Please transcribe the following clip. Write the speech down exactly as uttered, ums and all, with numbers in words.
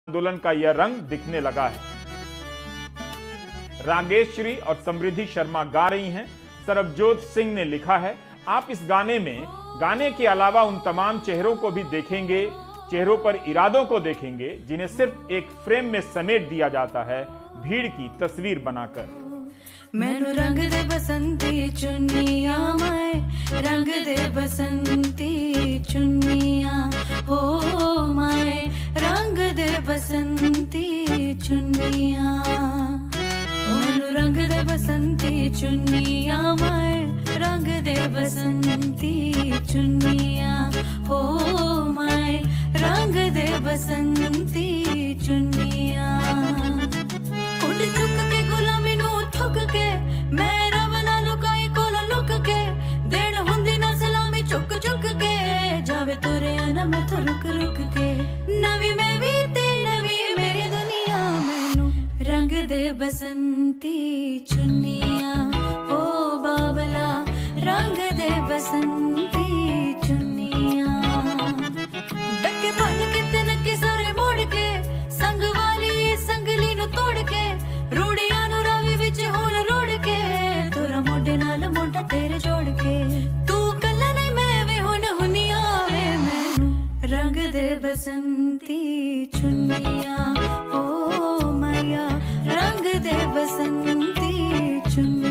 आंदोलन का यह रंग दिखने लगा है। रागेश्वरी और समृद्धि शर्मा गा रही हैं। सरबजोत सिंह ने लिखा है। आप इस गाने में गाने के अलावा उन तमाम चेहरों को भी देखेंगे, चेहरों पर इरादों को देखेंगे जिन्हें सिर्फ एक फ्रेम में समेट दिया जाता है भीड़ की तस्वीर बनाकर। मैनू रंग दे बसंती चुन्निया माए, रंग दे बसंती चुन्निया हो माए, रंग दे बसंती चुन्निया। मैनू रंग दे बसंती चुन्निया माए, रंग दे बसंती चुन्निया हो माए, रंग दे बसंती चुन्निया। उड़ चुक के गुलामी नू थुक के, मैं रब नालों काई कोल लुक के, देन हुंदी ना सलामी चुक चुक के, जावे तुरे ना मैं तो रुक रुक के। नवी मैं भी ते नवी मेरी दुनिया, मैनू रंग दे बसंती चुन्निया ओ बाबला, रंग दे बसंती चुन्निया। डके बन के तिनके सारे मोड़ के, संग वाली संगली नु तोड़ के, रूड़ियां नु रावी विच होर रोड़ के, तोरा मोढे नाल मोढा तेरे जोड़ के। तू कल्ला नहीं मैं वे हुन हुनिया वे, मैनू रंग दे बसंती चुन्निया ओ माया, रंग दे बसंती चुन्निया।